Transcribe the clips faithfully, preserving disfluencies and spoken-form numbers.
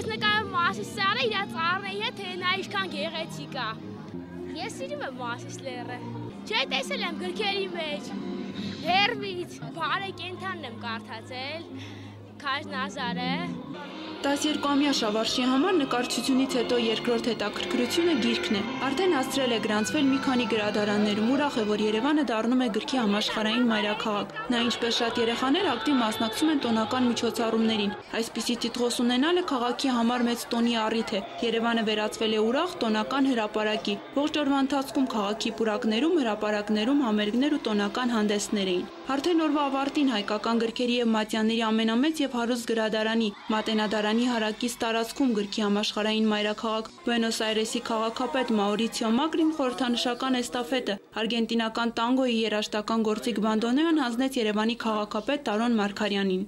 Ես նկարում Մասիս սարը իր ծառների հետ, թե նա ինչքան գեղեցիկ է։ Ես սիրում եմ Մասիս լեռը։ Չէ, տեսել եմ գրքերի մեջ։ Հերվից, բարե կենթանն եմ կարդացել, Քաժնազարը։ տասներկուամյա Շավարշի համար նկարչությունից հետո երկրորդ հետաքրքրությունը գիրքն է։ Արդեն հասցրել է գրանցվել մի քանի գրադարաններում, ուրախ է, որ Երևանը դառնում է գրքի համաշխարհային մայրաքաղաք։ Նա, ինչպես շատ երեխաներ, ակտիվ մասնակցում են տոնական միջոցառումներին։ Այսպիսի տիտղոս ունենալը քաղաքի համար մեծ տոնի առիթ է։ Երևանը վերածվել է ուրախ տոնական հրապարակի։ Ողջ օրվա ընթացքում քաղաքի պուրակներում, հրապարակներում համերգներ ու տոնական հանդեսներ էին։ Արդեն օրվա ավարտին հայկական գրքերի եւ մատյանների ամենամեծ եւ հարուստ գրադարանի Մատենադարանի հարակից տարածքում գրքի համաշխարհային մայրաքաղաք Բուենոս Այրեսի քաղաքապետ Մաուրիցիո Մակրին խորհրդանշական էստաֆետը արգենտինական տանգոյի երաժշտական գործիք բանդոնեոն հանձնեց Երևանի քաղաքապետ Տարոն Մարգարյանին։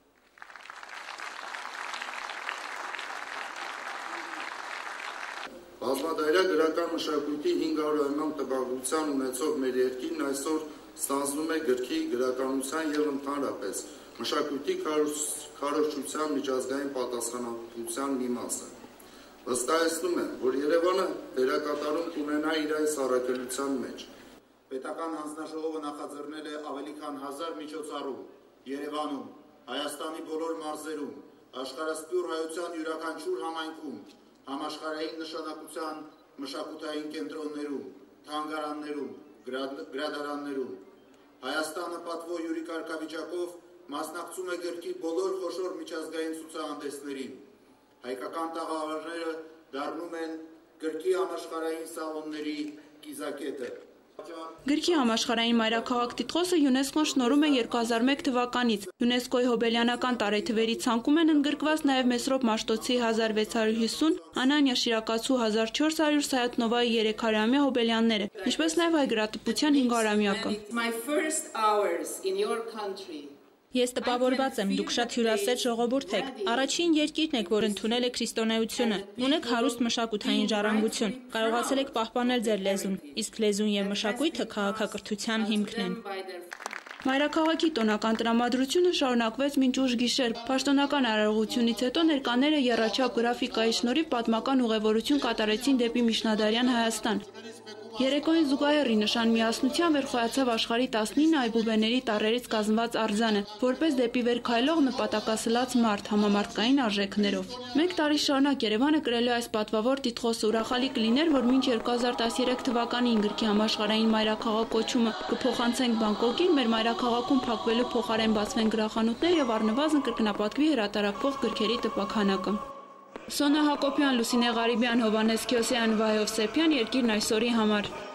Բազմադայրյա գրական մշակույթի հինգ հարյուր ամյա տպագրության ունեցող մեր երկիրն այսօր ստանձնում է գրքի, գրականության եւ ընդհանրապես մշակույթի քարոզչության միջազգային պատասխանատվության մի մասը։ Վստահեցնում եմ, որ Երևանը դերակատարում կունենա իր այս առաքելության մեջ։ Պետական հանձնաժողովը նախաձեռնել է ավելի քան հազար միջոցառում Երևանում, Հայաստանի բոլոր մարզերում, աշխարհասփյուռ հայության յուրաքանչյուր համայնքում, համաշխարհային նշանակության մշակութային կենտրոններում, թանգարաններում, գրադարաններում։ Հայաստանը պատվո յուրի կարգավիճակով մասնակցում է գրքի բոլոր խոշոր միջազգային ցուցահանդեսներին։ Հայկական տաղավարները դառնում են գրքի համաշխարհային սալոնների կիզակետը։ Գրքի համաշխարհային մայրաքաղաք տիտղոսը ՅՈՒՆԵՍԿՕ-ն շնորհում է երկու հազար մեկ թվականից։ ՅՈՒՆԵՍԿՕ-ի հոբելյանական տարեթվերի ցանկում են ընդգրկված նաև Մեսրոպ Մաշտոցի հազար վեց հարյուր հիսուն, Անանյա Շիրակացու հազար չորս հարյուր, Սայաթ Նովայի երեք հարյուրամյա հոբելյանները, ինչպես նաև հայ գրատպության հինգ հարյուրամյակը։ Ես տպավորված եմ, դուք շատ հյուրասեր ժողովուրդ եք։ Առաջին երկիրն եք, որ ընդունել է քրիստոնեությունը։ Ունեք հարուստ մշակութային ժառանգություն։ Կարողացել եք պահպանել ձեր լեզուն, իսկ լեզուն եւ մշակույթը քաղաքակրթության հիմքն են։ Մայրաքաղաքի տոնական տրամադրությունը շարունակվեց մինչ ուշ գիշեր։ Պաշտոնական արարողությունից հետո ներկաները եռաչափ գրաֆիկայի շնորհիվ պատմական ուղևորություն կատարեցին դեպի Միջնադարյան Հայաստան։ Երեկոյին զուգահեռի նշան միասնության վերխոյացավ աշխարհի տասնինը այբուբեների տառերից կազմված արձանը, որպես դեպի վեր քայլող նպատակասլաց մարդ համամարտկային արժեքներով։ Մեկ տարի շարունակ Երևանը կրելու այս պատվավոր տիտղոսը ուրախալի կլիներ, որ մինչ երկու հազար տասներեք թվականին գրքի համաշխարհային մայրաքաղաք կոչումը կփոխանցենք Բանգկոկին, մեր մայրաքաղաքում փակվելու փոխարեն բացվեն գրախանութներ եւ առնվազն կրկնապատկվի հրատարակվող գրքերի տպաքանակը։ Սոնա Հակոբյան, Լուսինե Ղարիբյան, Հովհաննես Քյոսյան, Վայ Հովսեփյան, Երկիրն այսօրի համար։